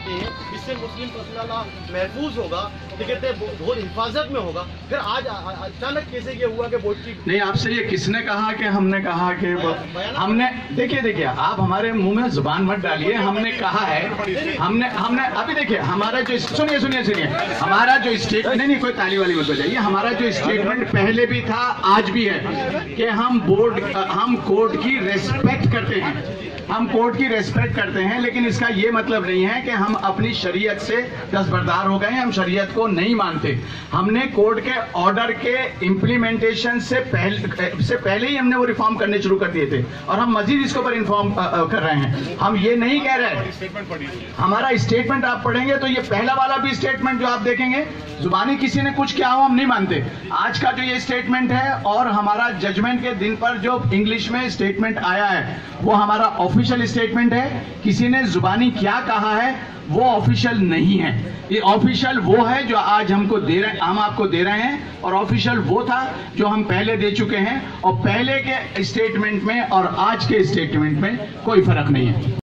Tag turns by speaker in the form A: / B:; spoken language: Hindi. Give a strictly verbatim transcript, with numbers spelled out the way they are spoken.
A: करते हैं, इससे मुस्लिम पर्सनल महफूज होगा, ठीक है, बहुत हिफाजत में होगा। फिर आज अचानक कैसे ये हुआ कि बोर्ड की
B: नहीं, आपसे ये किसने कहा कि हमने कहा कि हमने देखिए देखिए आप हमारे मुंह में जुबान मत डालिए। हमने कहा है, हमने हमने अभी देखिए हमारा जो सुनिए सुनिए सुनिए हमारा जो स्टेटमेंट, नहीं नहीं कोई ताली वाली मत बजाइए, हमारा जो स्टेटमेंट पहले भी था आज भी है कि हम बोर्ड हम कोर्ट की रेस्पेक्ट करते हैं, हम कोर्ट की रेस्पेक्ट करते हैं, लेकिन इसका ये मतलब नहीं है कि हम अपनी शरीयत से दस्तबरदार हो गए हैं, हम शरीयत को नहीं मानते। हमने कोर्ट के ऑर्डर के इम्प्लीमेंटेशन से पहले से पहले ही हमने वो रिफॉर्म करने शुरू कर दिए थे और हम मजीद इसके ऊपर इन्फॉर्म कर रहे हैं। हम ये नहीं कह रहे, हमारा स्टेटमेंट आप पढ़ेंगे तो ये पहला वाला भी स्टेटमेंट जो आप देखेंगे, जुबानी किसी ने कुछ किया हो हम नहीं मानते। आज का जो ये स्टेटमेंट है और हमारा जजमेंट के दिन पर जो इंग्लिश में स्टेटमेंट आया है वो हमारा ऑफिशियल स्टेटमेंट है। किसी ने जुबानी क्या कहा है वो ऑफिशियल नहीं है, ये ऑफिशियल वो है जो आज हमको दे रहे हम आपको दे रहे हैं, और ऑफिशियल वो था जो हम पहले दे चुके हैं। और पहले के स्टेटमेंट में और आज के स्टेटमेंट में कोई फर्क नहीं है।